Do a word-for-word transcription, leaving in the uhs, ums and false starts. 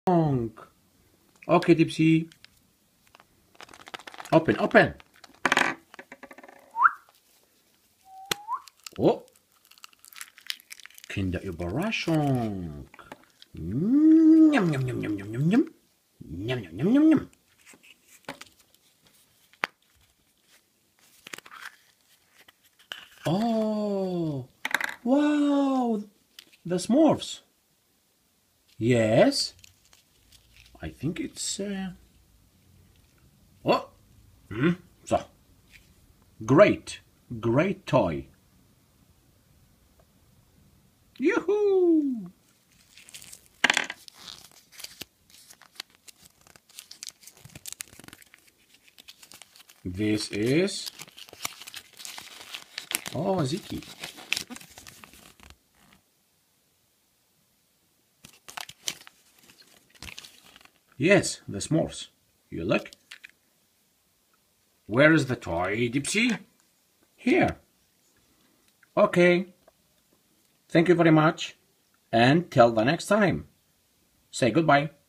Okay, Dipsy. Open, open. Oh. Kinderüberraschung. Njam, njam, njam, njam, njam, njam. Njam, njam, njam, njam, njam. Oh, wow, the Smurfs. Yes, I think it's... Uh... Oh, mm, so. Great, great toy. Yoo-hoo! This is... Oh, Ziki. Yes, the Smurfs. You look. Where is the toy, Dipsy? Here. Okay. Thank you very much. And till the next time. Say goodbye.